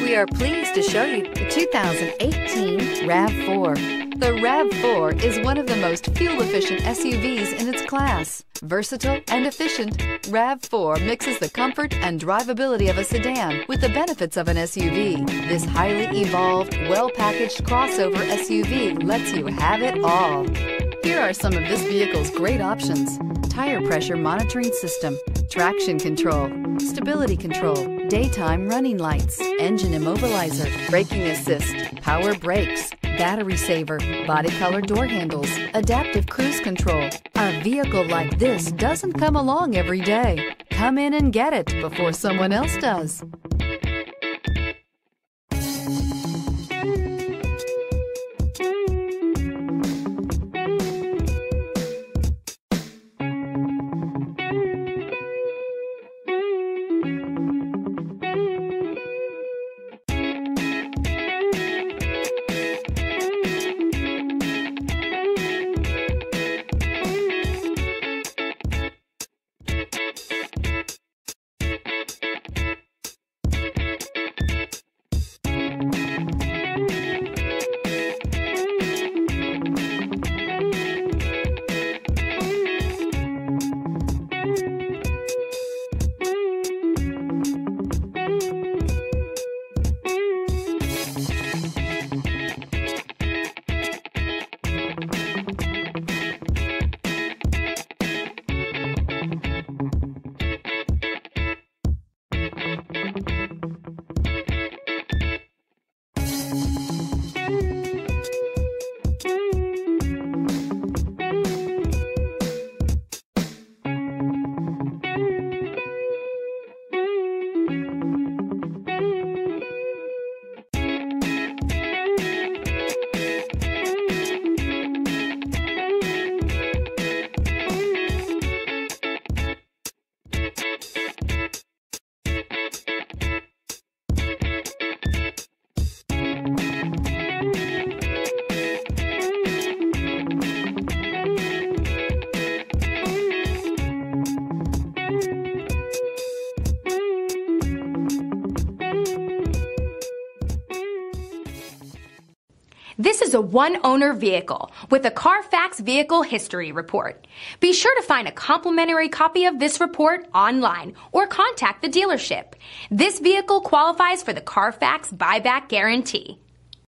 We are pleased to show you the 2018 RAV4. The RAV4 is one of the most fuel-efficient SUVs in its class. Versatile and efficient, RAV4 mixes the comfort and drivability of a sedan with the benefits of an SUV. This highly evolved, well-packaged crossover SUV lets you have it all. Here are some of this vehicle's great options: tire pressure monitoring system, traction control, stability control, daytime running lights, engine immobilizer, braking assist, power brakes, battery saver, body color door handles, adaptive cruise control. A vehicle like this doesn't come along every day. Come in and get it before someone else does. This is a one-owner vehicle with a Carfax Vehicle History Report. Be sure to find a complimentary copy of this report online or contact the dealership. This vehicle qualifies for the Carfax Buyback Guarantee.